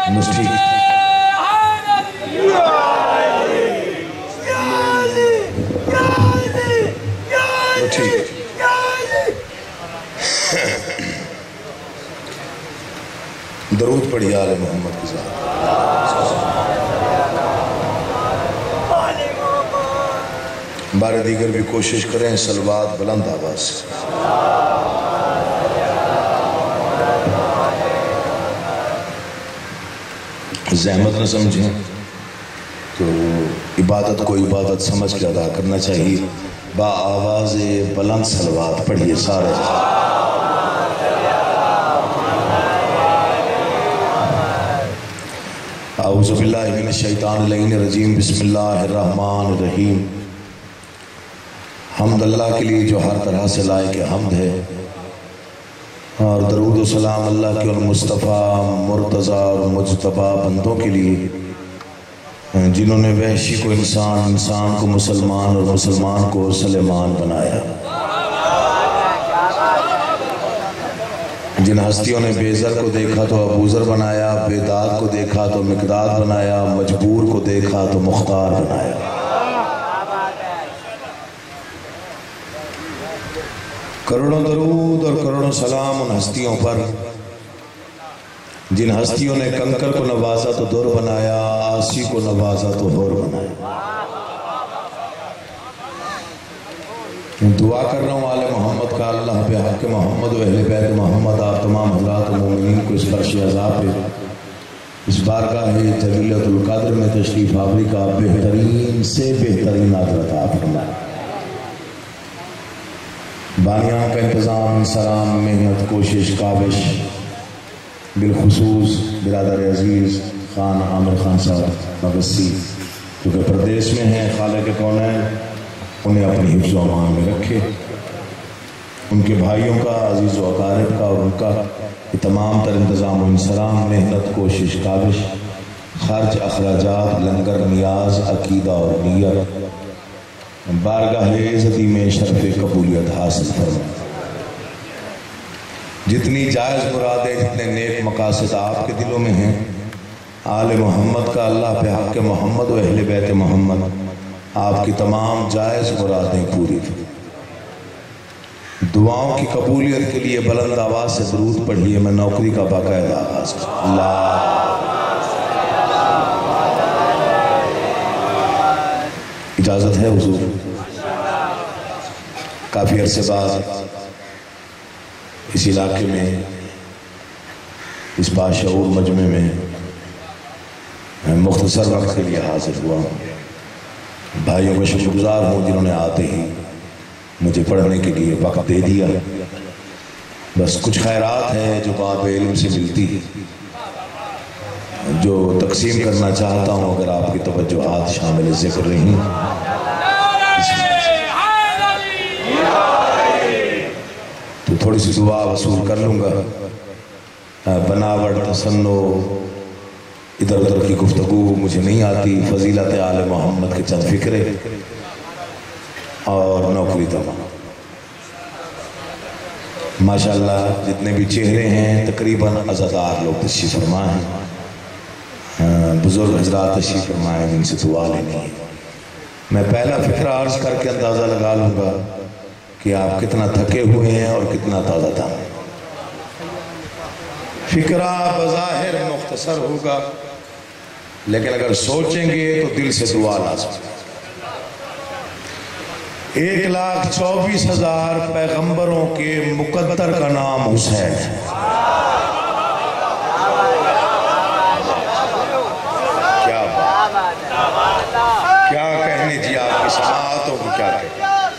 बस ठीक ठीक। दरूद पढ़िए आले मोहम्मद के साथ। बारे दीगर भी कोशिश करें सलवात बुलंद आवाज से। ज़हमत न समझें तो इबादत को इबादत समझ के अदा करना चाहिए। बा आवाज़ बुलंद सलवात पढ़िए सारे। औज़ु बिल्लाहि मिनश शैतानिर रजीम बिस्मिल्लाहिर्रहमानिर्रहीम। हम्द अल्लाह के लिए जो हर तरह से लायक हम्द है, और दरूद व सलाम अल्लाह के उन मुस्तफ़ा मुर्तज़ा और मुज्तबा बंदों के लिए जिन्होंने वहशी को इंसान, इंसान को मुसलमान और मुसलमान को सलेमान बनाया। जिन हस्तियों ने बेज़र को देखा तो अबूज़र बनाया, बेदाद को देखा तो मिक़दाद बनाया, मजबूर को देखा तो मुख्तार बनाया। करोड़ों दरूद और करोड़ों सलाम उन हस्तियों पर जिन हस्तियों ने कंकर को नवाजा तो दुर बनाया, आसी को नवाजा तो होर बनाया। दुआ कर रहा हूँ आले मोहम्मद का, अल्लाह पे हक़ मोहम्मद व अहले बैत मोहम्मद आप तमाम हज़रात मोमिनीन को इस फर्श अज़ाब पे इस बारगाह जलीलतुल क़द्र में तशरीफ़ आवरी का बेहतरीन से बेहतरीन अता फरमाए। बानियां का इंतज़ाम, सलाम, मेहनत, कोशिश, काविश, बिलखुसूस बिरादर अजीज़ खान आमिर खान साहब मगसी जो कि प्रदेश में हैं, खालिक कौनैन उन्हें अपनी हिफ्ज़ व अमान में रखे। उनके भाइयों का, अजीज़ व अकारिब का और उनका तमाम तर इंतज़ाम इंसराम, मेहनत, कोशिश, काविश, खर्च, अखराजात, लंगर, नियाज, अकीदा और नियत बारगाह इज़्ज़ती में शर्फ़ कबूलियत हासिल फरमाए। जितनी जायज़ मुरादें, जितने नेक मकासद आपके दिलों में हैं, आले मोहम्मद का, अल्लाह पे हक़ मोहम्मद व अहले बैत मोहम्मद आपकी तमाम जायज़ मुरादें पूरी करें। दुआओं की कबूलियत के लिए बुलंद आवाज़ से दरूद पढ़िए। मैं नौकरी का बाकायदा आगाज़ अल्लाह इजाज़त है हुजूर। काफ़ी अरसे बाद इस इलाके में, इस बाशऊर मजमे में मैं मुख्तसर वक्त के लिए हाजिर हुआ हूँ। भाइयों का शुक्रगुजार हूँ जिन्होंने आते ही मुझे पढ़ने के लिए वक्त दे दिया। बस कुछ खैरात है जो बाब इल्म से मिलती है, जो तकसीम करना चाहता हूँ। अगर आपकी तवज्जुहात शामिल ज़िक्र रही तो थोड़ी सी दुआ वसूल कर लूँगा। बनावट, तसन्नो, इधर उधर की गुफ्तगू मुझे नहीं आती। फजीलत आले मोहम्मद के चंद फिक्रे और नौकरी तमाम। माशाअल्लाह जितने भी चेहरे हैं तकरीबन अज़ादार लोग तशरीफ़ फरमा हैं, बुज़ुर्ग हज़रात तशरीफ़ फरमाए, जिनसे दुआ लेनी है। मैं पहला फ़िक्रा अर्ज़ करके अंदाज़ा लगा लूँगा कि आप कितना थके हुए हैं और कितना ताज़ा था। फ़िक्रा बज़ाहिर मुख्तसर होगा, लेकिन अगर सोचेंगे तो दिल से दुआ लाज़िम। 1,24,000 पैगंबरों के मुकद्दर का नाम हुसैन है। क्या बात, क्या कहने जी आपकी समाअतों को क्या कहने।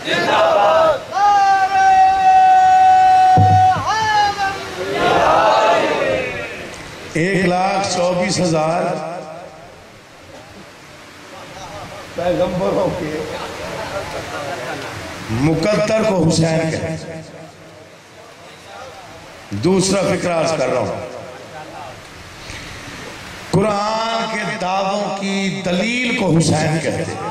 1,24,000 पैगंबरों के मुकद्दर को हुसैन कहते हैं। दूसरा फिक्र अर्ज कर रहा हूं, कुरान के दावों की दलील को हुसैन कहते हैं।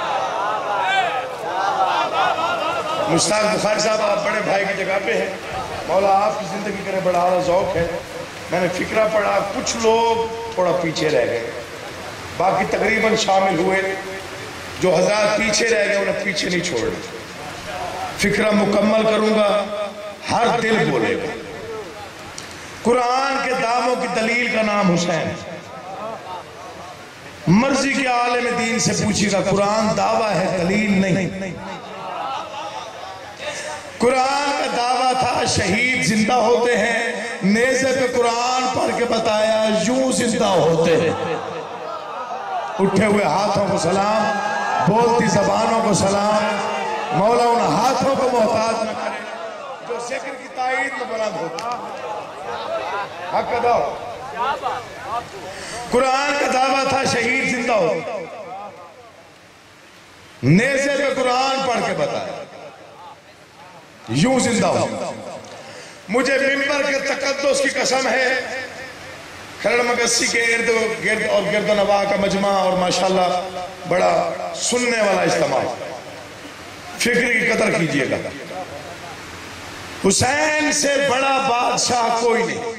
मुश्ताक बुखारी साहब, आप बड़े भाई की जगह पे हैं। मौला आपकी जिंदगी करे, बड़ा आला ज़ौक़ है। मैंने फिक्रा पढ़ा, कुछ लोग थोड़ा पीछे रह गए, बाकी तकरीबन शामिल हुए। जो हज़रात पीछे रह गए उन्हें पीछे नहीं छोड़ना। फिक्रा मुकम्मल करूंगा, हर दिल बोलेगा। कुरान के दावों की दलील का नाम हुसैन। मर्जी के आलिम दीन से पूछिएगा, कुरान दावा है, दलील नहीं। कुरान का दावा था शहीद जिंदा होते हैं, नेज़े पे कुरान पढ़ के बताया यूं जिंदा होते हैं। उठे हुए हाथों को सलाम, बोलती जबानों को सलाम। मौला उन हाथों को मोहताज न करे जो जिक्र की ताईद में बुलंद होता। हक अदा। कुरान का दावा था शहीद जिंदा हो, नेज़े पे कुरान पढ़ के बताया यूं जिंदा हो। मुझे मिंबर के तकद्दुस की कसम है, खरड़ मगस्सी के इर्द गिर्द और गिरदनवा का मजमा और माशाल्लाह बड़ा सुनने वाला इज्तिमा। फिक्र की कदर कीजिएगा। हुसैन से बड़ा बादशाह कोई नहीं।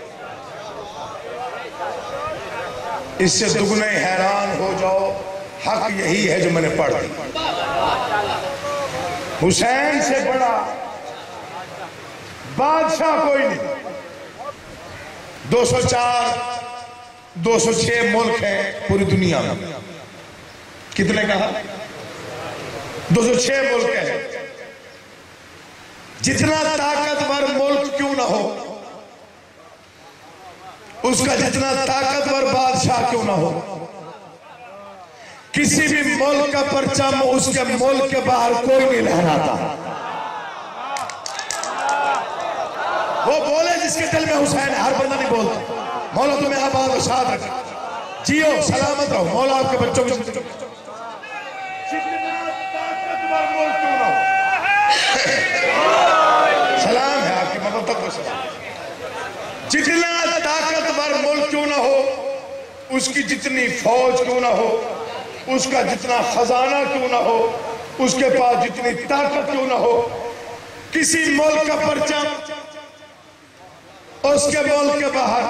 इससे दुगने हैरान हो जाओ, हक यही है जो मैंने पढ़ दी। हुसैन से बड़ा बादशाह कोई नहीं। 204 206 मुल्क हैं पूरी दुनिया में। कितने कहा? 206 मुल्क हैं। जितना ताकतवर मुल्क क्यों ना हो, उसका जितना ताकतवर बादशाह क्यों ना हो, किसी भी मुल्क का परचम उसके मुल्क के बाहर कोई नहीं लहराता। वो बोले जिसके दिल में हुसैन है, हर बंदा नहीं बोलता। मौला तुम्हें आबाद और शाद रखे, जियो सलामत रहो। मौला आपके बच्चों को सलाम है आपकी ममता को सलाम। जितना ताकतवर मुल्क क्यों ना हो, उसकी जितनी फौज क्यों ना हो, उसका जितना खजाना क्यों ना हो, उसके पास जितनी ताकत क्यों ना हो, किसी मुल्क का परचम उसके मुल्क के बाहर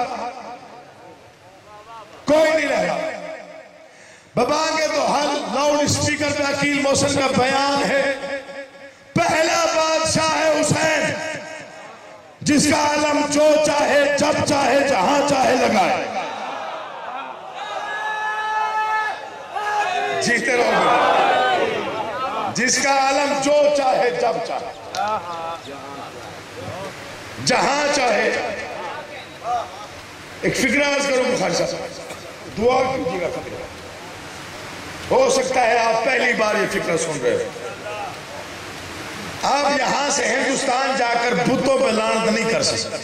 कोई नहीं रहा। बबांगे तो हर लाउड स्पीकर पे अकील मोहसिन का बयान है, पहला बादशाह है हुसैन, जिसका आलम जो चाहे जब चाहे जहां चाहे लगाए। जीते रहोगे। जिसका आलम जो चाहे जब चाहे जहां चाहे। एक फिक्र अर्ज करो बुखारी साहब, दुआ कीजिएगा। फिक्र हो सकता है आप पहली बार ये फिक्र सुन रहे हो। आप यहां से हिंदुस्तान जाकर बुतों पे लानत नहीं कर सकते।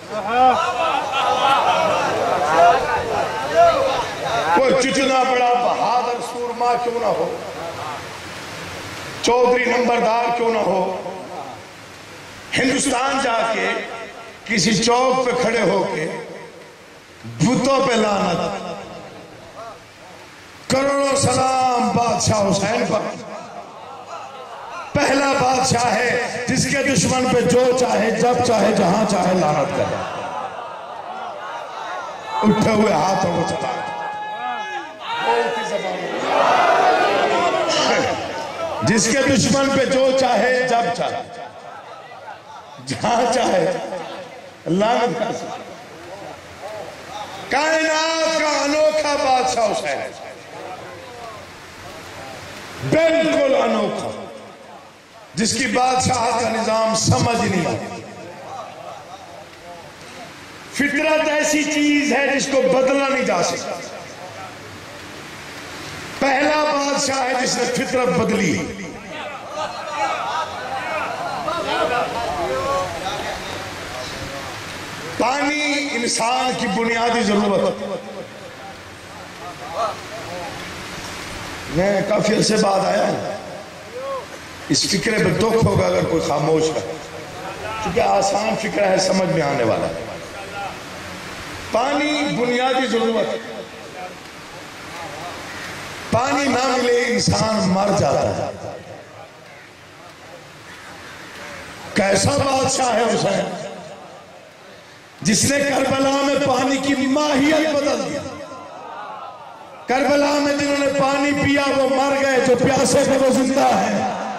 कोई जितना बड़ा बहादुर सूरमा क्यों ना हो, चौधरी नंबरदार क्यों ना हो, हिंदुस्तान जाके किसी चौक पे खड़े होके बुतों पे लानत। करोड़ों सलाम बादशाह हुसैन पर। पहला बादशाह है जिसके दुश्मन पे जो चाहे जब चाहे जहां चाहे लानत करे। उठे हुए हाथों को चला, जिसके दुश्मन पे जो चाहे जब चाहे जहां चाहे लानत कर सकता। कायनात का अनोखा बादशाह हुसैन, बिल्कुल अनोखा, जिसकी बादशाह का निजाम समझ नहीं आता। फितरत ऐसी चीज है जिसको बदला नहीं जा सकता। पहला बादशाह है जिसने फितरत बदली। पानी इंसान की बुनियादी जरूरत। मैं काफी अर्से बाद आया हूं, इस फिक्रे पे दुख होगा अगर कोई खामोश है, क्योंकि आसान फिक्र है, समझ में आने वाला है। पानी बुनियादी जरूरत, पानी ना मिले इंसान मर जाता है। कैसा बादशाह है हुसैन जिसने करबला में पानी की माहियत बदल दी। करबला में जिन्होंने पानी पिया वो मर गए, जो प्यासे थे वो जिंदा है।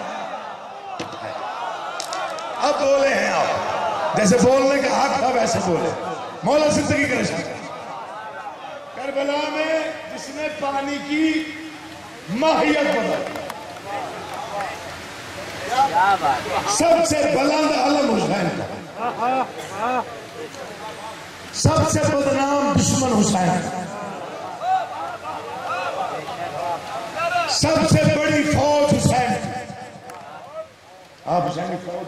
अब बोले हैं आप, जैसे बोलने का हक था वैसे बोले। मौला जिंदगी का निशान करबला में जिसने पानी की माहियत बदल, सबसे बुलंद अलम हुसैन का, सबसे बदनाम दुश्मन हुसैन, सबसे बड़ी फौज हुसैन। आप हुसैन की फौज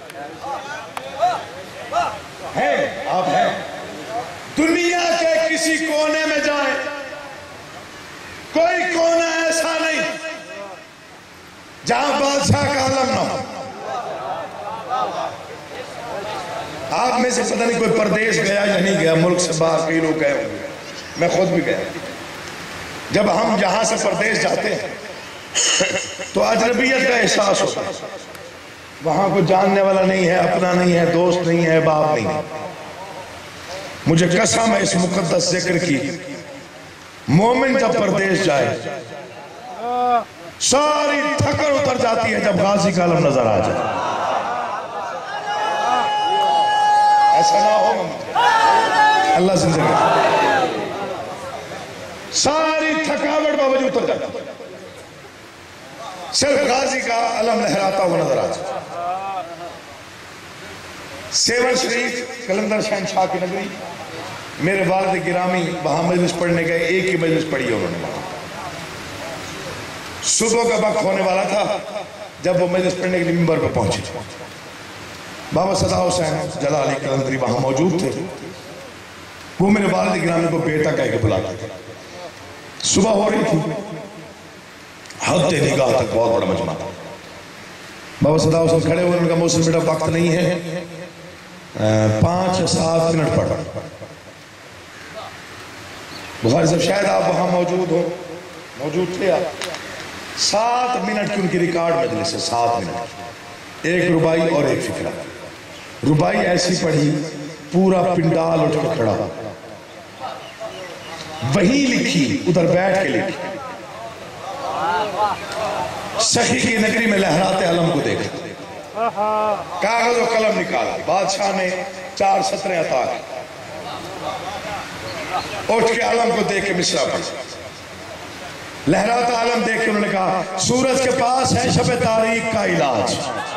है, आप हैं। दुनिया के किसी कोने में जाएं, कोई कोना ऐसा नहीं जहां बादशाह का आलम ना हो। आप में से पता नहीं कोई परदेश गया या नहीं गया, मुल्क से बाहर कई लोग गए होंगे, मैं खुद भी गया। जब हम यहां से परदेश जाते हैं तो अजनबियत का एहसास होता है। वहां को जानने वाला नहीं है, अपना नहीं है, दोस्त नहीं है, बाप नहीं है। मुझे कसम है इस मुकद्दस जिक्र की, मोमिन जब परदेश जाए सारी थकन उतर जाती है जब गाजी का आलम नजर आ जाए। ऐसा ना हो, अल्लाह जिंदगी, सारी थकावट बावजूद उतर जाती, सिर्फ गाजी का अलम लहराता हुआ नजर आ जाए। सेवन शरीफ कलंदर शहनशाह की नगरी, मेरे वालिद गिरामी वहां मजलिस पढ़ने गए, एक ही मजलिस पढ़ी है उन्होंने वहां। सुबह का वक्त होने वाला था जब वो मजलिस पढ़ने के लिए मिंबर पर पहुंचे। बाबा सदा हुसैन जलाली कलंदरी वहां मौजूद थे। वो मेरे वालिद गिरामी को बेटा कह के बुलाते थे। सुबह हो रही थी, हद निगाह तक बहुत बड़ा मजमा था। बाबा सदा हुसैन खड़े हुए, उनका मौसम बेटा वक्त नहीं है, 5 या 7 मिनट पढ़। बुखारी साहब शायद आप वहां मौजूद हो, मौजूद थे आप। 7 मिनट की उनकी रिकॉर्ड मजलिस है, 7 मिनट, एक रुबाई और एक फिक्रा। रुबाई ऐसी पढ़ी पूरा पिंडाल उठ के खड़ा, वही लिखी, उधर बैठ के लिखी। सखी की नगरी में लहराते अलम को देखा, कागज और कलम निकाला, बादशाह ने 4 सत्रें अता की, उठ के आलम को देख के मिसरा पढ़ा। लहराता आलम देख के उन्होंने कहा, सूरज के पास है शब तारीख का इलाज।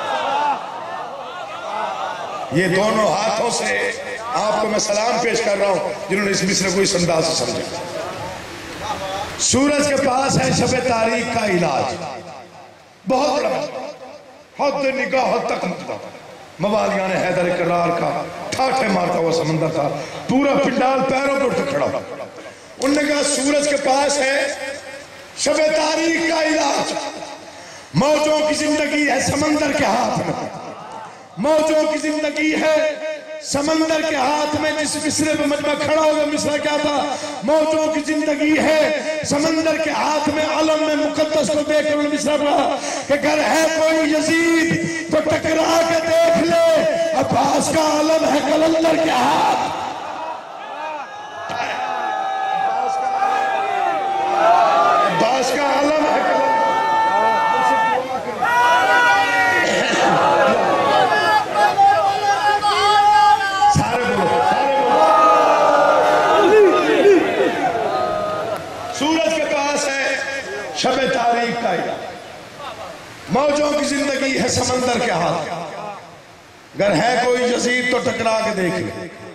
ये दोनों हाथों से आपको मैं सलाम पेश कर रहा हूं जिन्होंने इस मिसरे को इस अंदाज से समझा। सूरज के पास है शब तारीख का इलाज, बहुत बड़ा हद निगाह तक मुकदा। मवालिया ने हैदर करार का ठाठे मारता हुआ समंदर था, पूरा पिंडाल पैरों पर उठ खड़ा। उन्होंने कहा, सूरज के पास है शब तारीख का इलाज। मौजों की जिंदगी है समंदर के हाथ में, मौजों की जिंदगी है समंदर के हाथ में। जिस मिसरे पे मजमा खड़ा होगा, मिसरा क्या था? मौजों की जिंदगी है समंदर के हाथ में। अलम में मुकद्दस को देख कर मिसरा पढ़ा कि अगर है कोई यजीद तो टकरा के देख ले, अब्बास का अलम है कलंदर के हाथ। अब्बास का अलम है शब तारीख का इलाज। मौजों की जिंदगी है समंदर के हाथ, अगर है कोई यजीद तो टकरा के देख ले।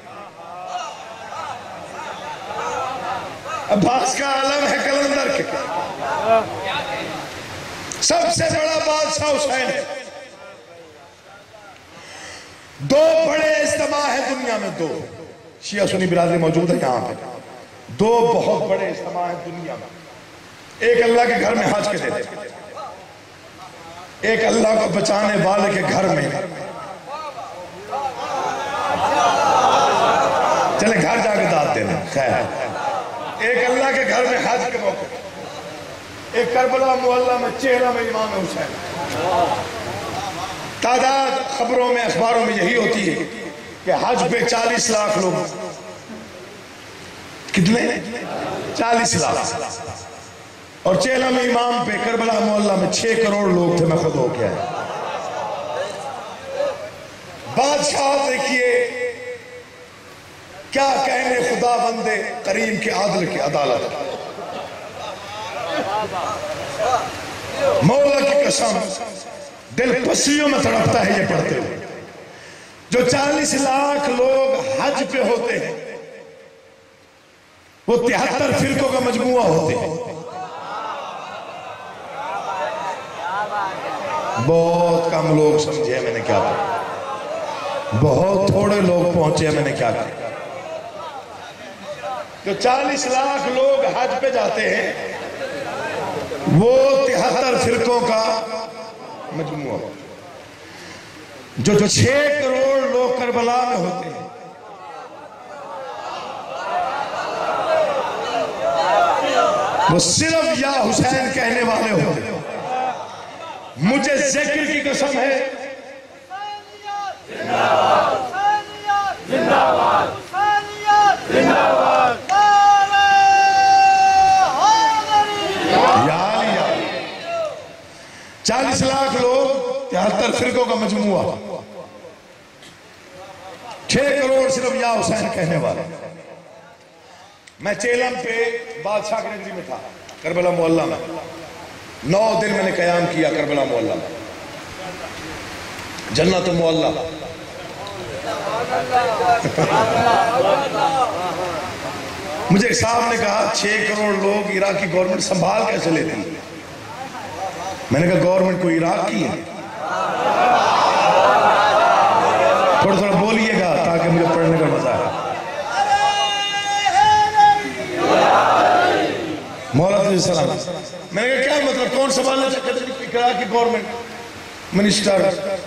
अब्बास का आलम है कलंदर के, सबसे बड़ा बादशाह हुसैन है। 2 बड़े इज्तिमा है दुनिया में, 2 शिया सुन्नी बिरादरी मौजूद है यहाँ पे। 2 बहुत बड़े इज्तिमा है दुनिया में। एक अल्लाह के घर में हज के देते, एक अल्लाह को बचाने वाले के घर में। चले घर जाके दाद देना, खैर। एक अल्लाह के घर में हज के मौके, एक करबला मुअल्ला में चेहरा में इमाम हुसैन। तादाद खबरों में अखबारों में यही होती है कि हज पे 40 लाख लोग, कितने 40 लाख। और चेला में इमाम पे करबला मोहल्ला में 6 करोड़ लोग थे, मैं खुद हो गया। बादशाह देखिए क्या कहने खुदा बंदे करीम के आदल की अदालत। मौला की कसम दिल पसियों में तड़पता है ये पढ़ते हुए। जो 40 लाख लोग हज पे होते हैं वो 73 फिरकों का मजमुआ होते हैं। बहुत कम लोग समझे मैंने क्या कहा, बहुत थोड़े लोग पहुंचे मैंने क्या कहा। जो 40 लाख लोग हज पे जाते हैं वो 73 फिरकों का मजमुआ। जो 6 करोड़ लोग करबला में होते हैं वो सिर्फ या हुसैन कहने वाले होते हैं। मुझे जिक्र की कसम है, जिंदाबाद जिंदाबाद जिंदाबाद। 40 लाख लोग 73 फिरकों का मजमुआ, 6 करोड़ सिर्फ या हुसैन कहने वाले। मैं चेलम पे बादशाह की नगरी में था, करबला मोहल्ला में। 9 दिन मैंने कयाम किया करबला मोहल्ला में, जन्नत मोहल्ला। मुझे एक साहब ने कहा 6 करोड़ लोग इराकी गवर्नमेंट संभाल कैसे लेती है। मैंने कहा गवर्नमेंट को इराक की है। थोड़ा थोड़ा बोलिएगा ताकि मुझे पढ़ने का मजा आए। मौला सलाम। मैंने कहा क्या मतलब, कौन संभालना चाहते की गवर्नमेंट मिनिस्टर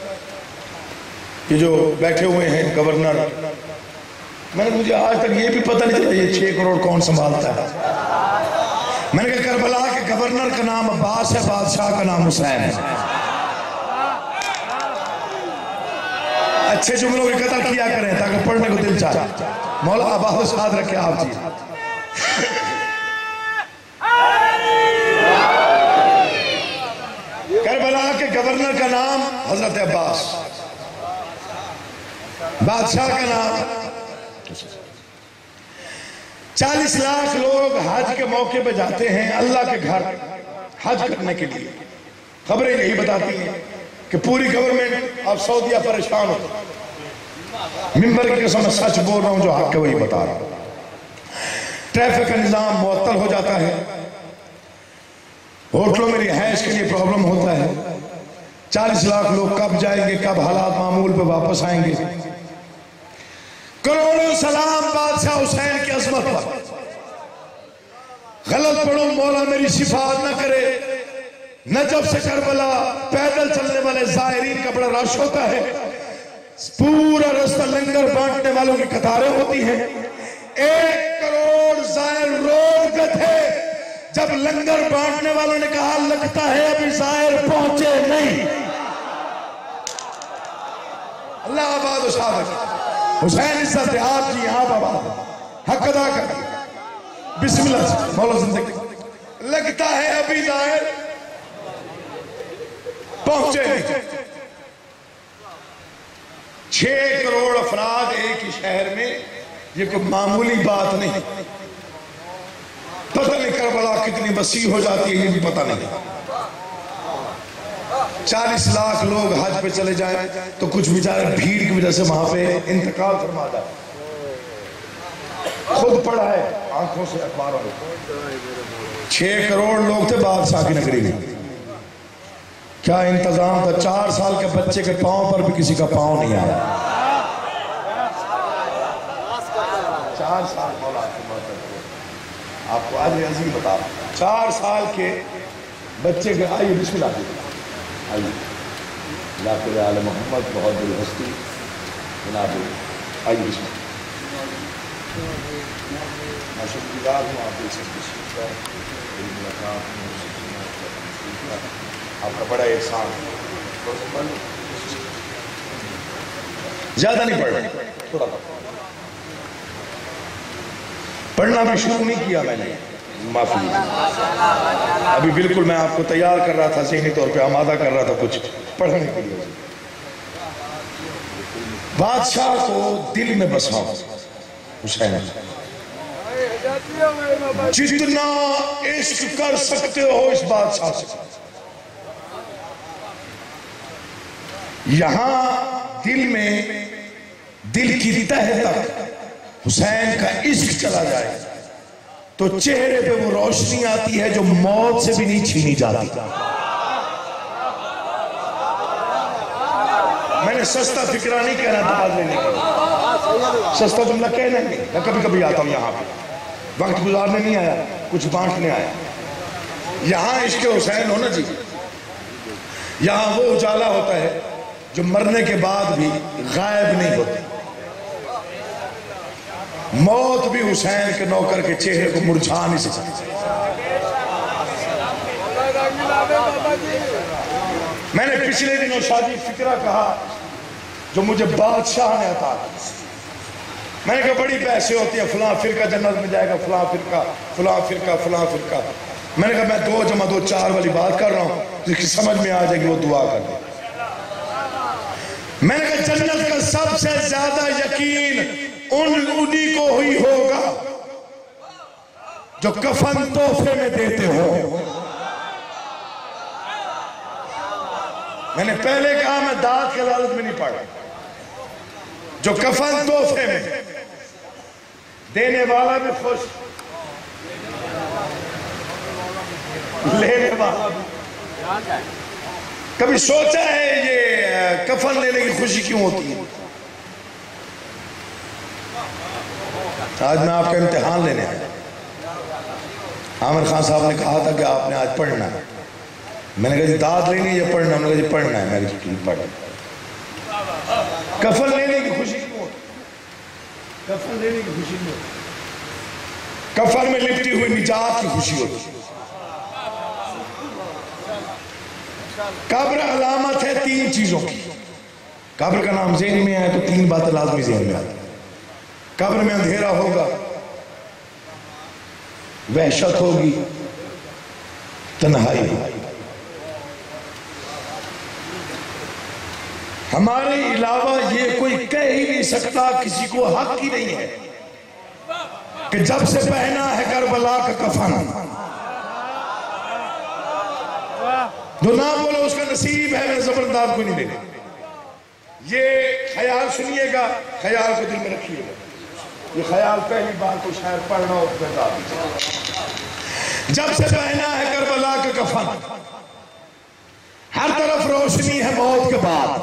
ये जो बैठे हुए हैं गवर्नर। मैंने मुझे आज तक ये भी पता नहीं चला ये 6 करोड़ कौन संभालता है। मैंने कहा करबला के गवर्नर का नाम अब्बास है, बादशाह का नाम हुसैन है। अच्छे जुमलों की कदर किया करें ताकि पढ़ने को दिल चाहे। मौला आबाद साथ रखे आप जी। करबला के गवर्नर का नाम हजरत अब्बास, बादशाह का नाम। 40 लाख लोग हज के मौके पे जाते हैं अल्लाह के घर हज करने के लिए। खबरें यही बताती हैं कि पूरी गवर्नमेंट अब सऊदीया परेशान हो। मिंबर की कसम सच बोल रहा हूं, जो हक है वही बता रहा हूं। ट्रैफिक का निजाम मुअत्तल हो जाता है, होटलों में रिहाइश के लिए प्रॉब्लम होता है। 40 लाख लोग कब जाएंगे, कब हालात मामूल पे वापस आएंगे। करोड़ों सलाम बादशाह हुसैन की अजमत पर। गलत पढ़ो मौला मेरी शिफात न करे। नजफ से करबला पैदल चलने वाले जायरीन का बड़ा रश होता है। पूरा रास्ता लंगर बांटने वालों की कतारें होती हैं। 1 करोड़ जायर रोड पे थे जब लंगर बांटने वालों ने कहा लगता है अभी जायर पहुंचे नहीं। अल्लाह आबाद उसाद हुसैन इज्जत है आपकी, आप आबाद हक अदा कर। बिस्मिल्लाह मौला जिंदगी। लगता है अभी जायर पहुंचे नहीं। 6 करोड़ अफराद एक ही शहर में, ये कोई मामूली बात नहीं। पता नहीं करबला कितनी वसी हो जाती है ये भी पता नहीं। 40 लाख लोग हज पे चले जाएं तो कुछ बेचारे भीड़ की वजह से वहां पे इंतकाल फरमा जाए। खुद पढ़ा है आंखों से अखबारों में। 6 करोड़ लोग थे बादशाह की नगरी में। क्या इंतजाम था। 4 साल के बच्चे के पांव पर भी किसी का पांव नहीं आया। 4 साल आपको आज अजीब बता रहा हूं। 4 साल के बच्चे के आइए बिस्मिल्लाह आइए लाखिर आल मोहम्मद बहुत बड़ी हस्ती जनाब आइए बिस्मिल्लाह। मैं शुक्रगुजार हूँ आपका बड़ा एहसान। ज्यादा नहीं पढ़ रहे, थोड़ा पढ़ना भी शुरू नहीं किया मैंने। माफी लीजिए। अभी बिल्कुल मैं आपको तैयार कर रहा था, ज़हनी तौर पे आमादा कर रहा था कुछ पढ़ने के लिए। बादशाह को दिल में बसाओ हुसैन, जितना इश्क कर सकते हो इस बादशाह से। यहां दिल में, दिल की तह तक हुसैन का इश्क चला जाए तो चेहरे पे वो रोशनी आती है जो मौत से भी नहीं छीनी जाती। मैंने सस्ता फिक्रा नहीं कहना था लेने के, सस्ता जुमला कहना नहीं। मैं कभी कभी आता हूं यहाँ पे, वक्त गुजारने नहीं आया, कुछ बांटने आया। यहां इश्क हुसैन हो ना जी, यहां वो उजाला होता है जो मरने के बाद भी गायब नहीं होती। मौत भी हुसैन के नौकर के चेहरे को मुरझा नहीं सकती। मैंने पिछले दिनों शादी फिक्रा कहा जो मुझे बादशाह ने अता की। मैंने कहा बड़ी पैसे होती है, फलां फिरका जन्नत में जाएगा, फलां फिरका, फलां फिरका, फलां फिरका। मैंने कहा मैं 2 + 2 4 वाली बात कर रहा हूं, जिसकी समझ में आ जाएगी वो दुआ कर दे। मैंने कहा जन्नत का सबसे ज्यादा यकीन उन्हीं को हुई होगा जो कफन तोहफे में देते हो। मैंने पहले कहा मैं दाद के लालच में नहीं पड़ा। जो कफन तोहफे में देने वाला भी खुश, लेने वाला भी। कभी सोचा है ये कफन लेने की खुशी क्यों होती है? आज मैं आपका इम्तिहान लेने आया। आमिर खान साहब ने कहा था कि आपने आज पढ़ना है। मैंने कहा जी दाद लेनी है या पढ़ना? मैंने कहा जी पढ़ना है। मैं कहा पढ़। कफन लेने की खुशी क्यों होती? कफन लेने की खुशी नहीं होती, कफन में लिपटी हुई निजात की खुशी होती। कब्र अलामत है 3 चीजों की। कब्र का नाम ज़हन में आए तो 3 बातें लाजमी ज़हन में आती। कब्र में अंधेरा होगा, वहशत होगी, तन्हाई होगी। हमारे अलावा ये कोई कह ही नहीं सकता, किसी को हक ही नहीं है कि जब से पहना है करबला का कफन, जो ना बोलो उसका नसीब है। मैं जबरदस्त को नहीं देगा। ये ख्याल सुनिएगा, ख्याल को दिल में रखिएगा। ये ख्याल पहली बार को शायद पढ़ना हो बता दीजिए। जब से पहना है करबला का कफन, हर तरफ रोशनी है मौत के बाद।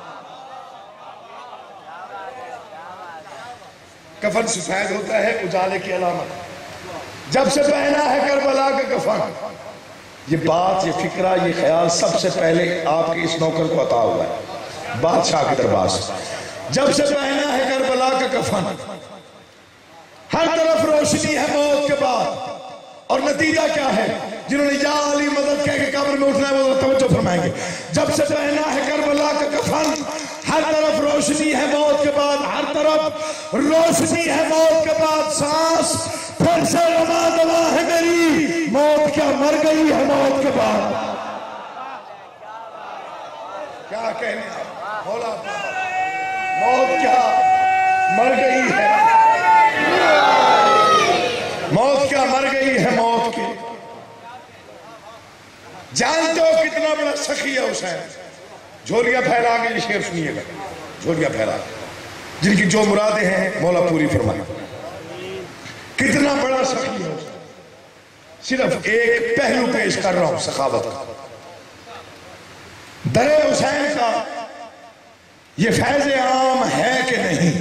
कफन सफेद होता है, उजाले की अलामत। जब से पहना है करबला का कफन, ये बात, ये फिक्रा, ये ख्याल सबसे पहले आपके इस नौकर को अता हुआ है बादशाह के दरबार से। जब से पहना है करबला का कफन, हर तरफ रोशनी है मौत के बाद। और नतीजा क्या है? जिन्होंने या अली मदद कह के कब्र में उठना है वो तवज्जो फरमाएंगे। जब से पहना है करबला का कफन, हर तरफ रोशनी है मौत के बाद, हर तरफ रोशनी है मौत के बाद। सांस फिर से रमा दवा है मेरी, मौत क्या मर गई है मौत के बाद। क्या कहने बोला, मौत क्या मर गई है, मौत क्या मर गई है। मौत की जानते हो कितना बड़ा सखी है हुसैन? झोलियां फैला के, ये शेर सुनिएगा, झोलियां फैला जिनकी जो मुरादें हैं मौला पूरी फरमाए। कितना बड़ा सखी है। सिर्फ एक पहलू पेश कर रहा हूं सखावत का। दरे हुसैन का ये फैज़ आम है कि नहीं,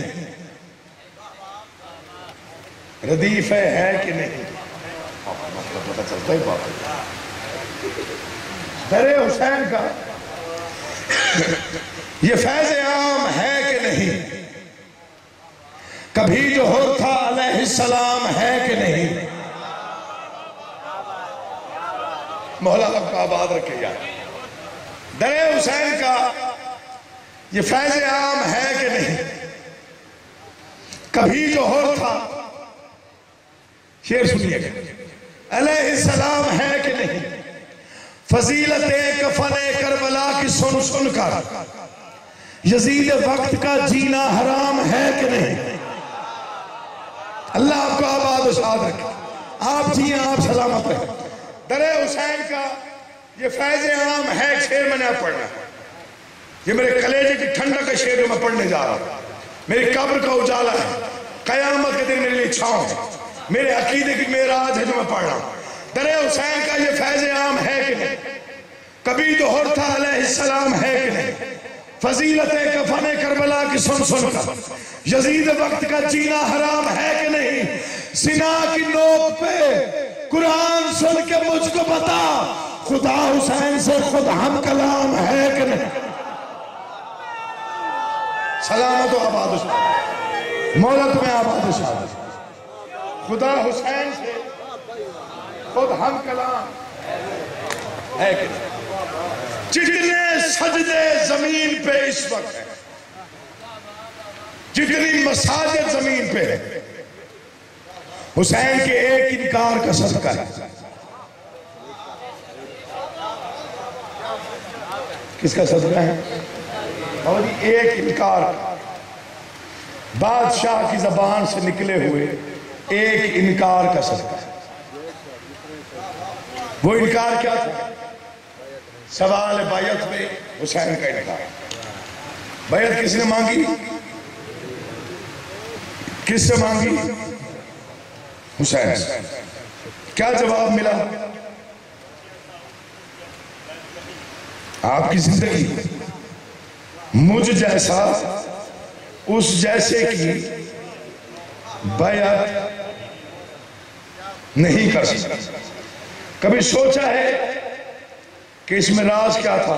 रदीफ है कि नहीं, पता चलता ही बात है। दरे हुसैन का ये फैज़ आम है कि नहीं, कभी जो होता अलैहिस्सलाम है कि नहीं। मौला आपका आबाद रखे यार। दरे हुसैन का ये फैज़ आम है कि नहीं, कभी जो होता, शेर सुनिएगा, अलैहिस्सलाम है कि नहीं? फजीलते कफने करबला की सुन सुन कर यजीद वक्त का जीना हराम है कि नहीं? अल्लाह आपको आबाद शाद रखे, आप जिए, आप सलामत रहे। दरे हुसैन का ये फैज़ आम है, शेर मैंने आप पढ़ना, ये मेरे कलेजे की ठंडक का शेर जो मैं पढ़ने जा रहा हूं, मेरी कब्र का उजाला है, कयामत के दिन मेरे लिए छांव है, मेरे अकीदे की मेराज है जो मैं पढ़ रहा हूं। दरे हुसैन का ये फैज़ आम है कि नहीं? कभी दोहर था अलैहिस्सलाम है कि नहीं? फजीलत कफने करबला की सुन सुन कर यजीद वक्त का जीना हराम है कि नहीं? सिना की नोक पे कुरान सुन के मुझको बता, खुदा हुसैन से खुद हम कलाम है कि नहीं? सलामत हो आबाद मौला तुम्हें आबाद शाद, खुदा हुसैन से खुद हम कलाम है कि नहीं? जितने सजदे जमीन पे इस वक्त है, जितनी मसाजिद जमीन पे है, हुसैन के एक इनकार का सदका है। किसका सदका है? और एक इनकार, बादशाह की जबान से निकले हुए एक इनकार का सदका है। वो इनकार क्या था? सवाल बैयत में हुसैन का इनकार। बैयत किसने मांगी? किससे मांगी? हुसैन से। क्या जवाब मिला? आपकी जिंदगी मुझ जैसा उस जैसे की बैयत नहीं कर सकता। कभी सोचा है कि इसमें राज क्या था,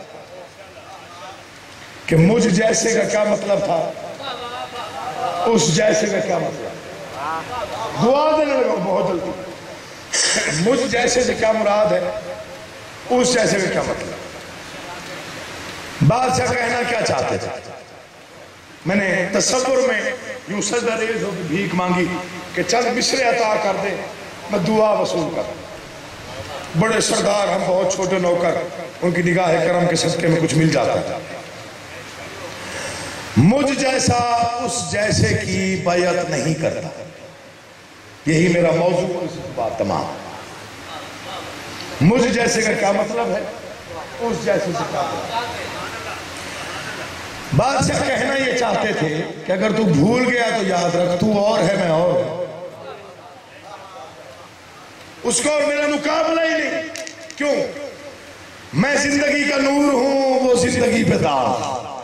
कि मुझ जैसे का क्या मतलब था, उस जैसे का क्या मतलब? दुआ देने लगा बहुत जल्दी। मुझ जैसे से क्या मुराद है, उस जैसे का क्या मतलब? बादशाह कहना क्या चाहते थे? मैंने तसव्वुर में यूं सजदा रेज़ होकर भीख मांगी कि चंद मिसरे अता कर दे, मैं दुआ वसूल कर। बड़े सरदार हम, बहुत छोटे नौकर, उनकी निगाह करम के सदके में कुछ मिल जाता था। मुझ जैसा उस जैसे की बैयत नहीं करता, यही मेरा मौजू बात तमाम। मुझ जैसे का क्या मतलब है, उस जैसे से क्या मतलब? बादशाह कहना ये चाहते थे कि अगर तू भूल गया तो याद रख, तू और है, मैं और, उसको और मेरा मुकाबला ही नहीं। क्यों? मैं जिंदगी का नूर हूं, वो जिंदगी पे दाग।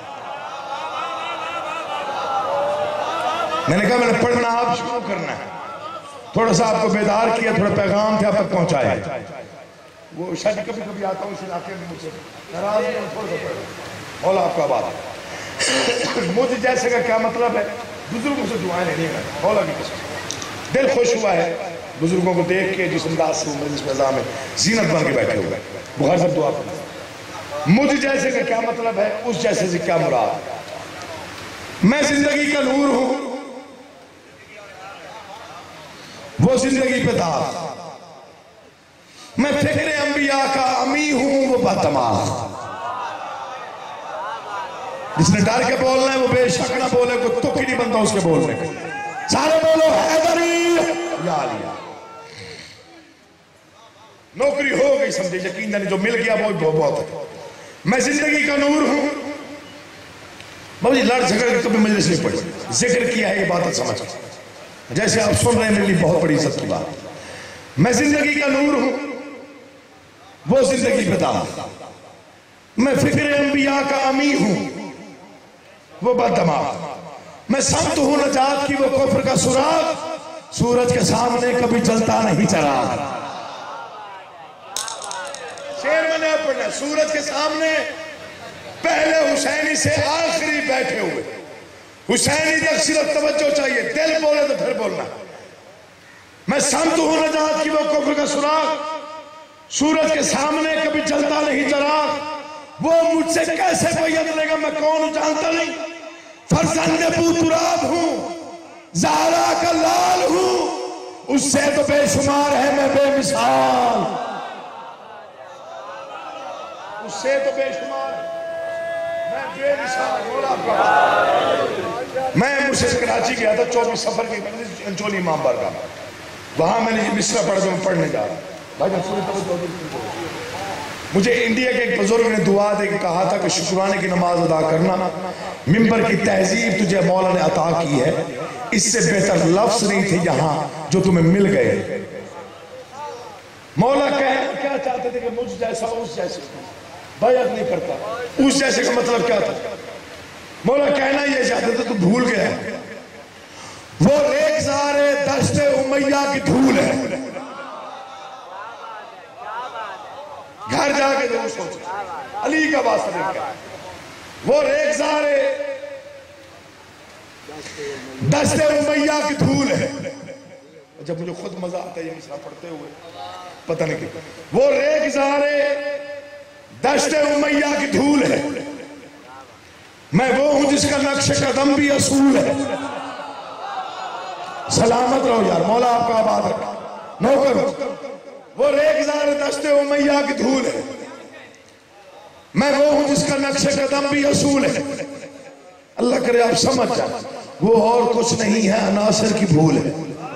मैंने कहा मैंने पढ़ना आप शुरू करना है, थोड़ा सा आपको बेदार किया, थोड़ा पैगाम थे आप तक पहुंचाए। वो शायद कभी कभी आता हूँ इस इलाके में, मुझसे नाराज नहीं, थोड़ा सा मौला आपका बात। मुझ जैसे का क्या मतलब है? बुजुर्गों से दुआएं लेनी है, मौला की कसम। दिल खुश हुआ है बुजुर्गों को देख के, जिस अंदाज से मजलिस में जीनत बन के बैठे हुए। बुखारी साहब दुआ करें। मुझ जैसे का क्या मतलब है, उस जैसे से क्या मुराद? मैं जिंदगी का नूर हूं, वो जिंदगी पे दाग। मैं फिक्र अंबिया का अमी हूं, वो बदतमाश। जिसने डर के बोलना है वो बेशक ना बोले, कोई तुक ही नहीं बनता उसके बोलने को। सारे बोलो हैदरी या अली। नौकरी हो गई समझे, यकीन नहीं, जो मिल गया वो बहुत है। मैं जिंदगी का नूर हूं। बाबू जी लड़ झगड़ के कभी मजलिस नहीं पड़ी, जिक्र किया है ये बात समझ, जैसे आप सुन रहे हैं, मेरे लिए बहुत बड़ी इज्जत की बात। मैं जिंदगी का नूर हूं, वो जिंदगी बता। मैं फिक्र अंबिया का अमी हूं, वो बदतमाश। मैं संत हूं नजात की, वो कुफ्र का सुराग, सूरज के सामने कभी जलता नहीं चराग। शेर मैंने पढ़ना, सूरज के सामने पहले हुसैनी से आखिरी बैठे हुए। हुसैनी तक सिर्फ तवज्जो चाहिए, दिल बोले तो फिर बोलना। मैं संत हूं नजात की, वो कुफ्र का सुराग, सूरज के सामने कभी जलता नहीं चराग। वो मुझसे कैसे बैयत लेगा, मैं कौन जानता नहीं। फरजंद पूतुराब हूं, ज़हरा का लाल हूं, उससे तो बेशुमार है मैं बेमिसाल, उससे तो बेशुमार मैं बेमिसाल। मैं मुझसे कराची गया था 24 सफर की अंचोली इमाम बारगाह, वहां मैंने ये मिसरा पढ़ा जो मैं पढ़ने जा रहा हूं। मुझे इंडिया के एक बुजुर्ग ने दुआ दे के कहा था कि शुक्राने की नमाज अदा करना, मिंबर की तहजीब तुझे मौला ने अता की है, इससे बेहतर लफ्ज नहीं थे यहां जो तुम्हें मिल गए। मौला क्या चाहते थे कि मुझ जैसा उस जैसे बैत नहीं करता। उस जैसे का मतलब क्या था? मौला कहना यह चाहते थे, तू भूल गया वो रेगज़ारे दश्ते उमैया की धूल है। घर जाके जरूर सोच, अली का वास्ता वो रेगज़ारे दश्ते उमैया की धूल है। जब मुझे खुद मजा आता है ये मिसरा पढ़ते हुए, पता नहीं क्यों। वो रेगज़ारे दश्ते उमैया की धूल है, मैं वो हूं जिसका नक्श कदम भी असूल है। सलामत रहो यार, मौला आपका आबाद रखे। नौकर वो रेगज़ारे दश्ते उमैया की धूल है, मैं वो हूं जिसका नक्श कदम भी असूल है। अल्लाह करे आप समझ जाए, वो और कुछ नहीं है अनासर की भूल है।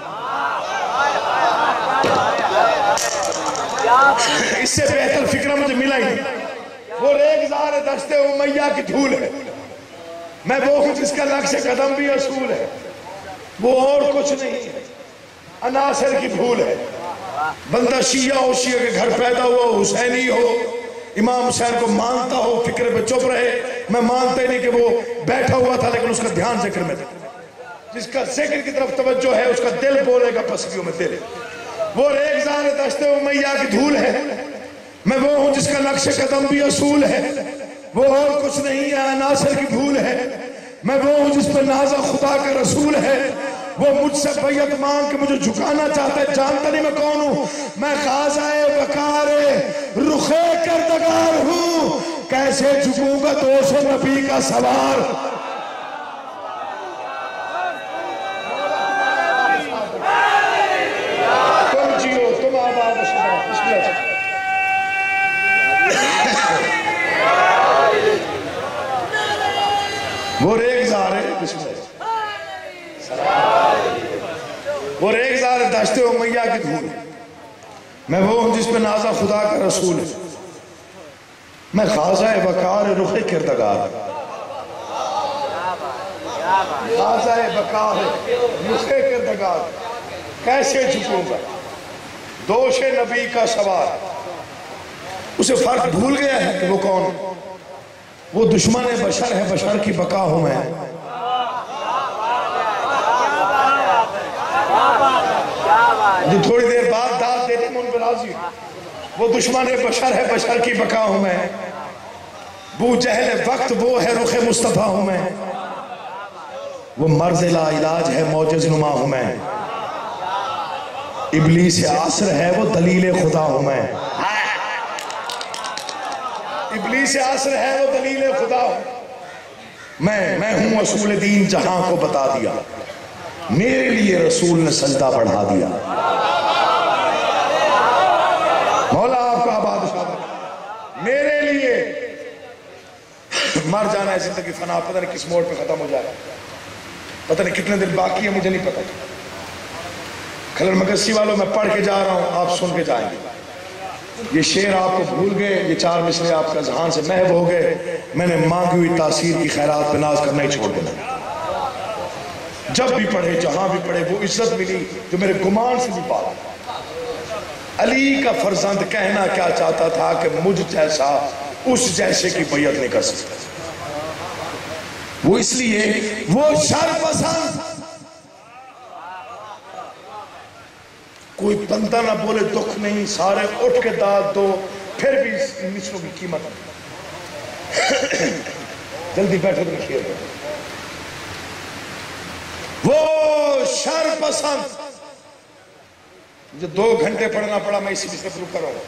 इससे बेहतर फिक्र मुझे मिला ही। वो रेगज़ारे दश्ते उमैया की धूल है, मैं वो हूं जिसका नक्श कदम भी असूल है। वो और कुछ नहीं है अनासर की भूल है। बंदा शिया हो, शिया के घर पैदा हुआ, हुसैनी हो, इमाम हुसैन को मानता हो, फिक्र पे चुप रहे। मैं मानता ही नहीं कि वो बैठा हुआ था लेकिन उसका ध्यान जिक्र में था। जिसका जिक्र की तरफ तवज्जो है उसका दिल बोलेगा पसलियों में दिल। वो रेगज़ारे दश्ते उमैया की धूल है, मैं वो हूं जिसका नक्श कदम भी असूल है। वो और कुछ नहीं है अनासर की भूल है, मैं वो हूं जिस पर नाजा खुदा का रसूल है। वो मुझसे बैयत मांग के मुझे झुकाना चाहता है, जानता नहीं मैं कौन हूं। मैं ख़ाज़ाए वक़ारे रुखे करदगार हूं, कैसे झुकूंगा दोष नबी का सवार। तुम जियो, तुम आबाद बिस्मिल्लाह। वो रेगज़ारे वो रेगज़ारे दश्ते उमैया की धूल, मैं वो हूं जिस पे नाजा खुदा का रसूल है। मैं ख़ाज़ाए वक़ार रुखे किरदगार, ख़ाज़ाए वक़ार रुखे किरदगार, कैसे झुकूंगा दोष नबी का सवार। उसे फर्क भूल गया है कि वो कौन। वो दुश्मन बशर है, बशर की बका हूं मैं। जो थोड़ी देर बाद दाद देने में उन पर राजी। वो दुश्मन बशर है, बशर की बका हूं मैं। बू जहल वक्त वो है, रुखे मुस्तफा हूं मैं। वो मर्ज ला इलाज है, मौजज़ नुमा हूं मैं। इब्लीस आसर है, वो दलील खुदा हूं मैं। इब्लीस आसर है, वो दलील खुदा हूं मैं हूं असूल दीन, जहां को बता दिया, मेरे लिए रसूल ने सजदा बढ़ा दिया। मौला आपका आबाद मेरे लिए मर जाना है, जिंदगी फना, पता नहीं किस मोड़ पे खत्म हो जाए, पता नहीं कितने दिन बाकी है, मुझे नहीं पता। खलल मगसी वालों मैं पढ़ के जा रहा हूं, आप सुन के जाएंगे। ये शेर आपको भूल गए, ये चार मिसरे आपका जहान से महव हो गए। मैंने मांगी हुई तासीर की खैरात पे नाज करना ही छोड़ देना। जब भी पढ़े, जहां भी पढ़े, वो इज्जत मिली जो मेरे गुमान से भी पाला। अली का फर्जंद कहना क्या चाहता था कि मुझ जैसा उस जैसे की बैयत नहीं कर सकता। वो इसलिए वो शर पसंद, कोई बंदा ना बोले दुख नहीं, सारे उठ के दाद दो, फिर भी इन मिसरों की कीमत जल्दी बैठो तो शेर। वो शर पसंद, मुझे 2 घंटे पढ़ना पड़ा, मैं इसी से शुरू कर रहा हूं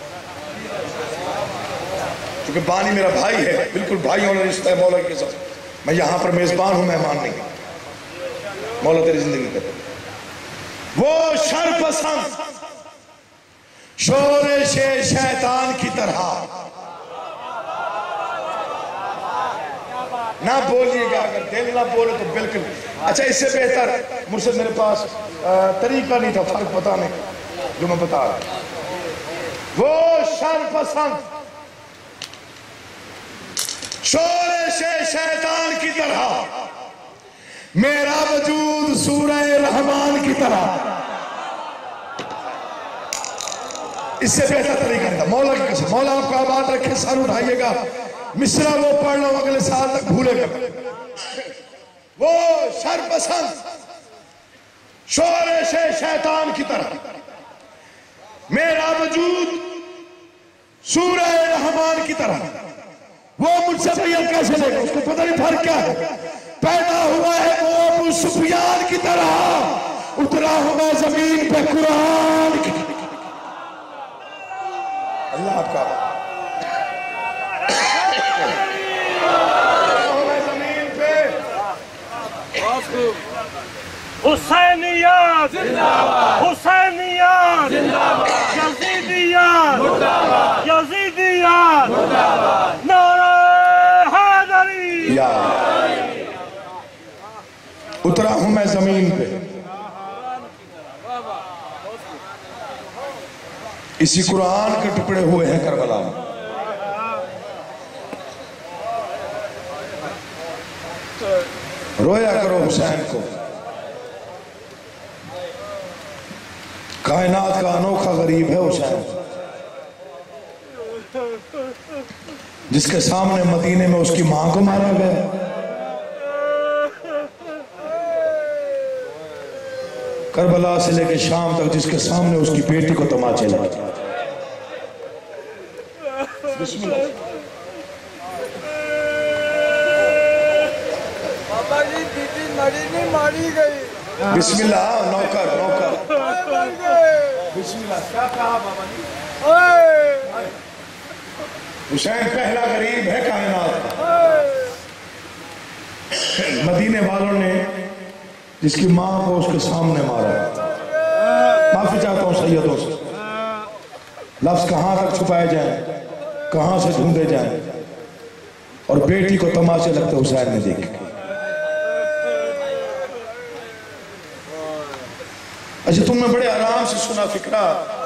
क्योंकि बानी मेरा भाई है, बिल्कुल भाई वाला रिश्ता है मौला के साथ। मैं यहां पर मेजबान हूं, मेहमान नहीं। मौला तेरी जिंदगी कर। वो शरपसंद शोरिश शैतान की तरह ना बोलिएगा, अगर दिल ना बोले तो बिल्कुल। अच्छा, इससे बेहतर मुझसे मेरे पास तरीका नहीं था फर्क बताने जो मैं बता रहा। वो शरपसंद शोरिश शैतान की तरह, मेरा वजूद सूरह रहमान की तरह। इससे बेहतर तरीका था। मौला की कसम, मौला आपको आबाद रखे, सर उठाइएगा। मिसरा वो पढ़ लो, अगले साल तक भूलेगा। वो शरपसंद शोरिश शैतान की तरह, मेरा वजूद सूरह रहमान की तरह। वो मुझसे भैया कैसे लेगा, उसको पता नहीं फर्क क्या है। पैदा हुआ है वो अबू सुफियान की तरह, उतरा हूं मैं जमीन पे कुरान की। अल्लाह आपका मैं जमीन पे हुसैनियत जिंदाबाद, हुसैनियत जिंदाबाद, यजीदियत मुर्दाबाद, यजीदियत मुर्दाबाद, नारे हैदरी। उतरा हूं मैं जमीन पे, इसी कुरान के टुकड़े हुए हैं करबला में। रोया करो हुसैन को, कायनात का अनोखा गरीब है हुसैन, जिसके सामने मदीने में उसकी मां को मारा गया। करबला से लेकर शाम तक जिसके सामने उसकी बेटी को तमाचे लगे। बिस्मिल्लाह। बाबा जी दीदी मरी नहीं मारी गई। बिस्मिल्लाह। नौकर नौकर बिस्मिल्लाह। क्या कहा बाबा जी? हुसैन पहला गरीब है कायनात का। मदीने वालों ने जिसकी मां को उसके सामने मारा। माफी चाहता हूं सैयदों से, लफ्ज कहां तक छुपाए जाए, कहां से ढूंढे जाए, और बेटी को तमाचे लगते हुसैन ने देखे। अच्छा, तुमने बड़े आराम से सुना फिक्रा।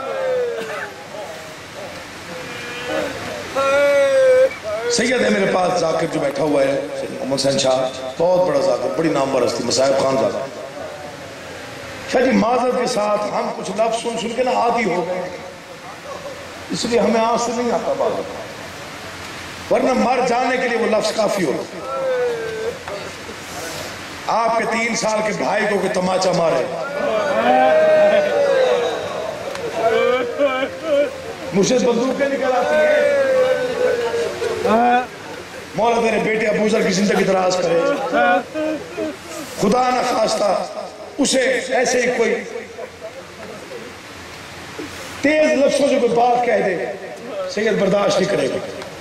सैयद है मेरे पास जाकिर जो बैठा हुआ है, मोहम्मद हुसैन शाह, बहुत बड़ा जाकिर, बड़ी नामवर हस्ती, मसाहिब खान जाकिर। शाह जी माजरत के साथ हम कुछ लफ्ज सुन सुन के ना आदी हो गए, इसलिए हमें आंसू नहीं आता बात, वरना मर जाने के लिए वो लफ्ज काफी होता। आपके 3 साल के भाई को तमाचा मारे, मुझसे बंदूकें निकल आती हैं। मौला तेरे बेटे अबूजर की जिंदगी दराज करे, खुदा न खास्ता उसे ऐसे ही कोई तेज लफ्जों से कोई बात कह दे, सैयद बर्दाश्त नहीं करेगा।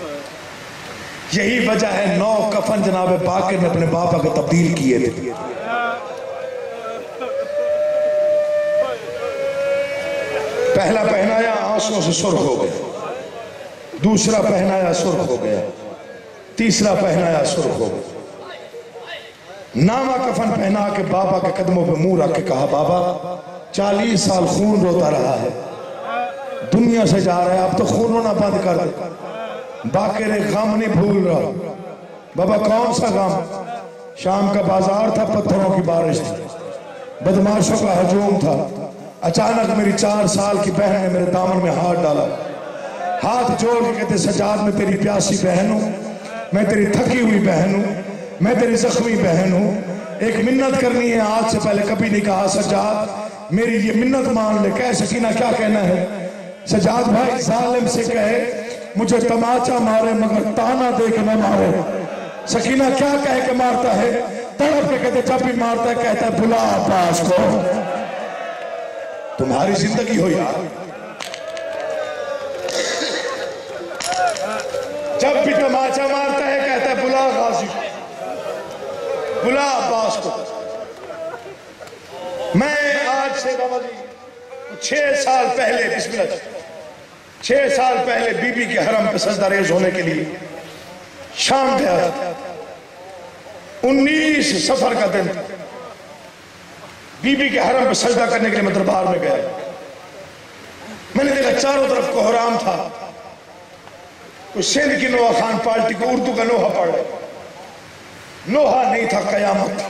यही वजह है 9 कफन जनाब बाकर ने अपने बापा को तब्दील किए थे। पहला पहनाया आंसुओं से सुर्ख हो गया, दूसरा पहनाया सुर्ख हो गया, तीसरा पहनाया सुर्ख हो गया। नामा कफन पहना के बाबा के कदमों पे मुंह रख के कहा, बाबा 40 साल खून रोता रहा है, दुनिया से जा रहा है, अब तो खून रोना बंद कर दे। बाकी ने गम नहीं भूल रहा। बाबा कौन सा गम? शाम का बाजार था, पत्थरों की बारिश थी, बदमाशों का हजूम था। अचानक मेरी 4 साल की बहन ने मेरे दामन में हाथ डाला, हाथ जोड़ के कहते, सजाद मैं तेरी प्यासी बहन हूं, मैं तेरी थकी हुई बहन हूं, मैं तेरी जख्मी बहन हूं। एक मिन्नत करनी है, आज से पहले कभी नहीं कहा सजाद, मेरी ये मिन्नत मान ले। कह सकीना क्या कहना है? सजाद भाई जालिम से कहे मुझे तमाचा मारे मगर ताना दे के न मारे। सकीना क्या कह के मारता है? तड़प के कहते, जब भी मारता है कहता है बुला अब्बास को। तुम्हारी जिंदगी हो यार, जब भी तमाचा मारता है कहता है बुला गाजी, बुला अब्बास को। मैं आज से बाबा जी 6 साल पहले, बिस्मिल्लाह, 6 साल पहले बीबी के हरम पे सजदा रेज होने के लिए शाम गया था। 19 सफर का दिन, बीबी के हरम पे सजदा करने के लिए मैं दरबार में गया। मैंने देखा चारों तरफ कोहराम था। कोई सिंध की नोहा खान पार्टी को उर्दू का नोहा पढ़ रहे, नोहा नहीं था, कयामत।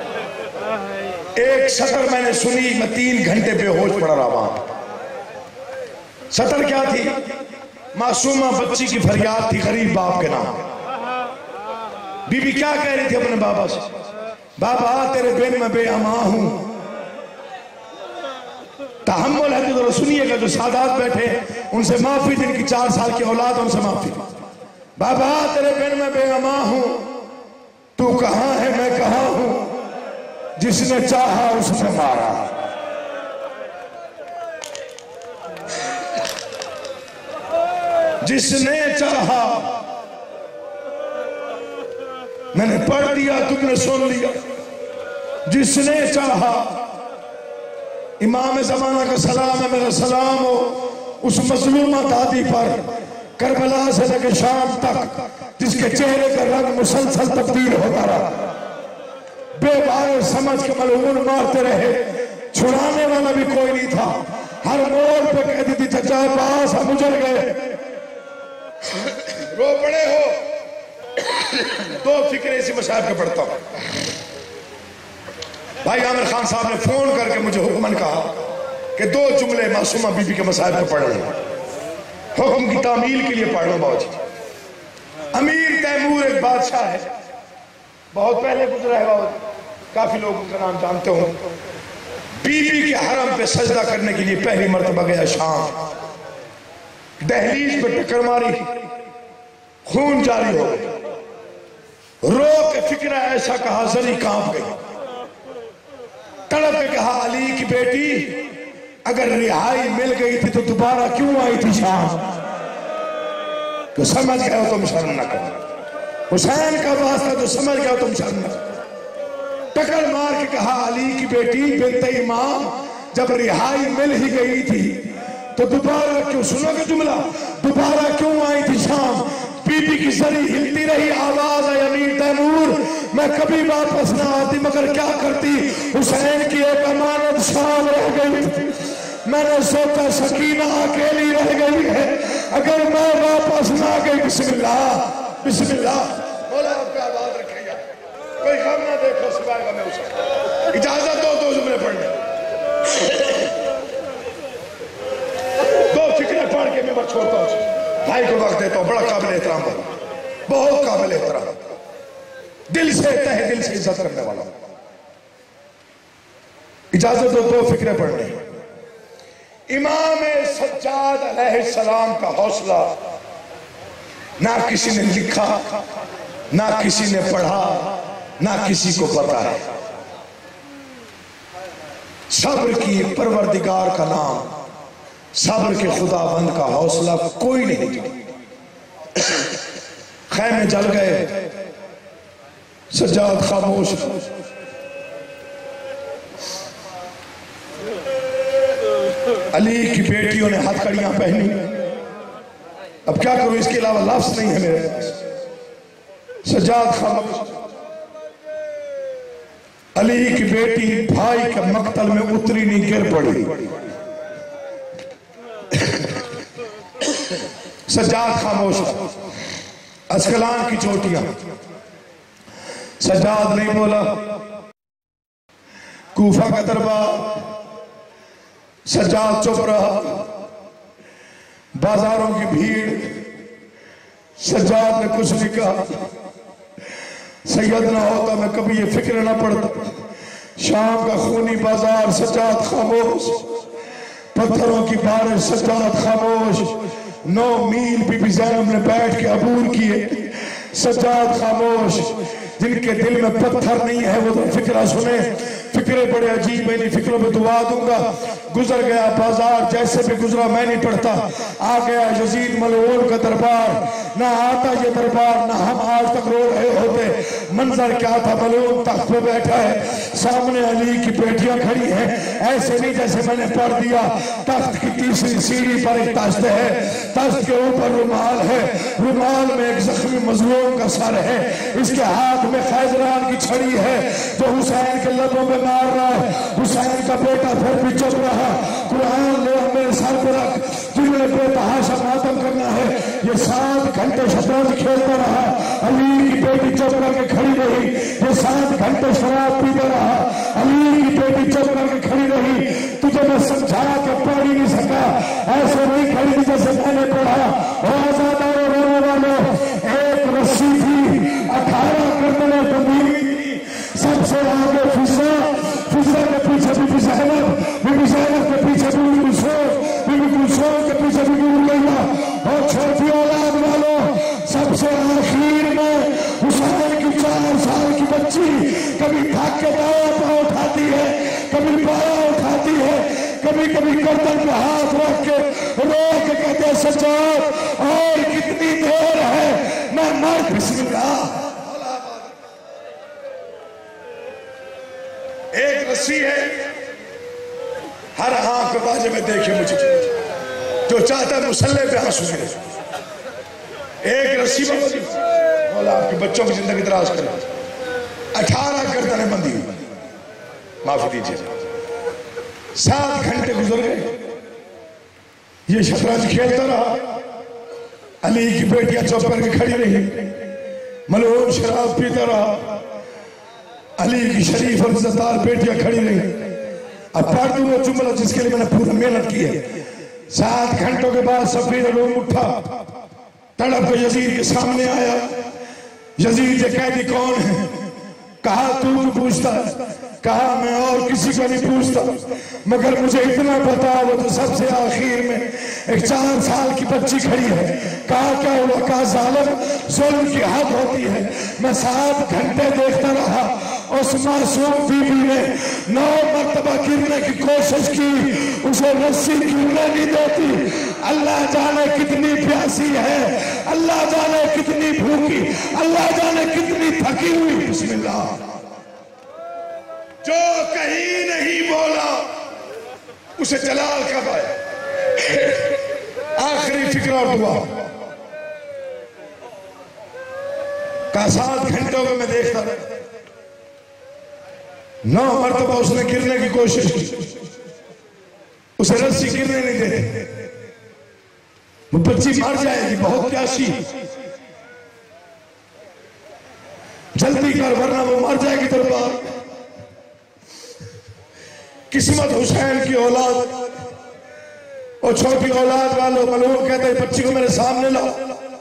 एक सतर मैंने सुनी, मैं 3 घंटे बेहोश पड़ा रहा वहां। सतर क्या थी? मासूमा बच्ची की फरियाद थी गरीब बाप के नाम। बीबी क्या कह रही थी अपने बाबा से? बाबा तेरे बिन मैं बेअमा हूं। तहम्मुल है तो जरा सुनिएगा, जो सादात बैठे उनसे माफी, जिनकी 4 साल की औलाद उनसे माफी। बाबा तेरे बिन मैं बेअमा हूं, तू कहां है मैं कहां हूं, जिसने चाहा उसने मारा। जिसने चाहा, मैंने पढ़ दिया, तुमने सुन लिया। जिसने चाहा, इमाम ज़माना का सलाम है, मेरा सलाम हो उस मजलूमा दादी पर, करबला से लेकर शाम तक, जिसके चेहरे का रंग मुसलसल तब्दील होता रहा। बेबार समझ के मलून मारते रहे, छुड़ाने वाला भी कोई नहीं था। हर मोड़ पे कहती थी चचा पास हम उजड़ गए। रो पड़े हो। 2 फिक्रे इसी मसाहब पे पढ़ता हूं। भाई आमिर खान साहब ने फोन करके मुझे हुक्मन कहा कि 2 जुमले मासूमा बीबी के मसाहब पे पढ़ रहे, हुक्म की तामील के लिए पढ़ रहा हूं। बाबूजी अमीर तैमूर एक बादशाह है, बहुत पहले गुजरा है बाबूजी, काफी लोग उनका नाम जानते हो। बीबी के हरम पे सजदा करने के लिए पहली मर्तबा गया शाम। दहलीज पे टक्कर मारी, खून जारी हो गया। रो के फिक्रा ऐसा कहा, जरी कांप गई। तड़प के कहा, अली की बेटी अगर रिहाई मिल गई थी तो दोबारा क्यों आई थी शाम? तो समझ गए हो तुम शर्म न करो। हुसैन का वास्ता तो समझ गए हो तुम शर्म न करो। टक्कर मार के कहा, अली की बेटी बिनते इमाम जब रिहाई मिल ही गई थी तो दोबारा क्यों, सुनोगे जुमला, दोबारा क्यों आई थी शाम? बीबी की सरी हिलती रही, आवाज है अमीर तैमूर मैं कभी वापस ना आती, मगर क्या करती, हुसैन की एक अमानत शाम रह गई। मैंने सोचा सकीना अकेली रह गई है, अगर मैं वापस ना गई। बिस्मिल्लाह बिस्मिल्लाह, बोला आपका आवाज रखेगा, कोई गम ना देखो सिवाय गम उसे। इजाजत दो 2 जुमले पढ़ने। 2 फिक्रे पढ़ के मैं छोड़ता हूँ, भाई को वक्त देता हूँ। बड़ा काबिल एहतराम, बहुत काबिल एहतराम, दिल से तहे दिल से इज्जत करने वाला। इजाजत दो 2 फिक्रे पढ़ने। इमाम सज्जाद अलैहिस्सलाम का हौसला ना किसी ने लिखा, ना किसी ने पढ़ा, ना किसी को पता है। सब्र की परवरदिगार का नाम, सब्र के खुदाबंद का हौसला कोई नहीं। खैमे जल गए, सज्जाद खामोश। अली की बेटियों ने हथकड़ियां पहनी। अब क्या करूं, इसके अलावा लफ्ज नहीं है मेरे पास। सज्जाद खामोश। अली की बेटी भाई के मकतल में उतरी नहीं, गिर पड़ी। सज्जाद खामोश। अस्कलान की चोटियां, सज्जाद नहीं बोला। कूफा का दरबार, सज्जाद चुप रहा। बाजारों की भीड़, सज्जाद ने कुछ नहीं कहा। सैयद ना होता मैं कभी ये फिक्र ना पड़ता। शाम का खूनी बाजार, सज्जाद खामोश। पत्थरों की बारिश, सज्जाद खामोश। 9 मील बीबी ज़ैनब ने बैठ के अबूर किए, सज्जाद खामोश। जिनके दिल में पत्थर नहीं है वो तो फिक्रा सुने। फिक्रे बड़े अजीब है, इन फिक्रों में दुआ दूंगा। गुजर गया बाजार, जैसे भी गुजरा मैं नहीं पढ़ता। आ गया यजीद मलऊन का दरबार, ना आता ये दरबार, ना हम आज तक रो रहे होते। मंजर क्या था, मलूम तख्त पे बैठा है, सामने अली की बेटियां खड़ी हैं। ऐसे नहीं जैसे मैंने पढ़ दिया, तख्त की तीसरी सीढ़ी पर एक तख्त है, तख्त के ऊपर रुमाल है, रुमाल में एक जख्मी मजलूम का सर है, इसके हाथ में खैजरान की छड़ी है जो हुसैन के लबों में मार रहा है। हुसैन का बेटा फिर भी चुप रहा, कुरान ले मेरे सर पर रख, तुमने बेतहाशा मातम करना है। ये 7 घंटे शतरंज खेलता रहा, अली की बेटी चुप करके खड़ी रही। ये 7 घंटे शराब पीता रहा, अली की बेटी चुप करके खड़ी रही। तुझे मैं समझा के पढ़ ही नहीं सका, ऐसे नहीं खड़ी थी जैसे मैंने पढ़ा। एक रस्सी थी 18 करने बंदी, सबसे आगे फिजा, फिजा के पीछे बीबी ज़ैनब, बीबी ज़ैनब के पीछे बीबी कुलसूम, बीबी कुलसूम के पीछे बीबी रुकैया। और छोटी औलाद वालों, सबसे आखिर में हुसैन की 4 साल की बच्ची कभी भाग के दाया पाँव उठाती है, कभी बाया उठाती है, कभी कभी गर्दन पे हाथ रख के रो के कहते सज्जाद और कितनी देर है, मैं मर बिस्मिल्लाह। एक रस्सी है, हर आंख के बाजे में देखे मुझे जो चाहता है मुसल्ले पे आंसू गिरे। एक रस्सी में मौला आपके बच्चों की जिंदगी दराज करे। 18 गर्दनें बंदी हुई, माफी दीजिए। 7 घंटे गुजर गए, ये शतरंज खेलता रहा, अली की बेटियां चुप करके खड़ी रही, मलूम शराब पीता रहा, अली की शरीफ और इज्जतदार बेटियां खड़ी रही। अब पढ़ दूंगा जुमला जिसके लिए मैंने पूरी मेहनत की है। 7 घंटों के बाद सफीर रूम उठा, तड़प के यजीद के सामने आया। यजीद ये कैदी कौन है? कहा तू पूछता है? कहा मैं और किसी को नहीं पूछता, मगर मुझे इतना पता वो तो सबसे आखिर में एक 4 साल की बच्ची खड़ी है। कहा क्या हुआ? कहा जालिम जुल्म की हद होती है। मैं 7 घंटे देखता रहा, उस मासूम बीबी ने 9 मरतबा गिरने की कोशिश की, उसे रस्सी गिरने नहीं देती। अल्लाह जाने कितनी प्यासी है, अल्लाह जाने कितनी भूखी, अल्लाह जाने कितनी थकी हुई। बिस्मिल्लाह। जो कहीं नहीं बोला उसे जलाल कब आया? आखिरी फिक्र और दुआ का 7 घंटों में मैं देखता रहा, 9 मरतबा उसने गिरने की कोशिश की, उसे रस्सी गिरने नहीं देते। वो बच्ची मर जाएगी, बहुत प्यासी, जल्दी कर वरना वो मर जाएगी दरबार। किस्मत हुसैन की औलाद और छोटी औलाद वालों, मलूम कहते हैं बच्ची को मेरे सामने लाओ।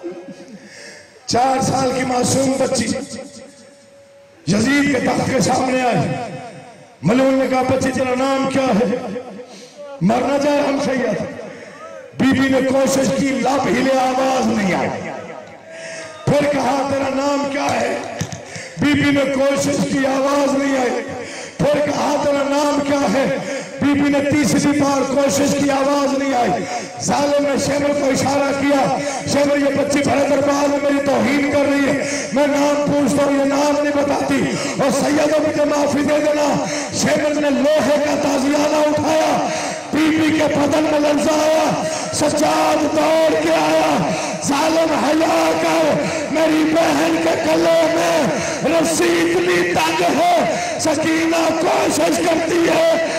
4 साल की मासूम बच्ची यजीद के तख्त के सामने आई। मलूम ने कहा बच्ची तेरा नाम क्या है? मरना चाहे हम सैयद। बीबी ने कोशिश की, लब हिले, आवाज नहीं आई। फिर कहा तेरा नाम क्या है? बीबी ने कोशिश की, आवाज नहीं आई। फिर कहा तेरा नाम क्या है? बीबी ने तीसरी बार कोशिश की, आवाज नहीं आई। जालिम ने शेमर को इशारा किया, शेमर ये बच्ची भरे दरबार में मेरी तौहीन कर रही है, मैं नाम पूछता हूँ ये नाम नहीं बताती, और सैयदों मुझे माफी दे देना। शेमर ने लोहे का ताजियाना उठाया, बीबी के बदन में लर्जा आया, सज्जाद दौड़ के आया। जालिम हया कर, मेरी बहन के गले में रस्सी इतनी तंग है, सकीना कोशिश करती है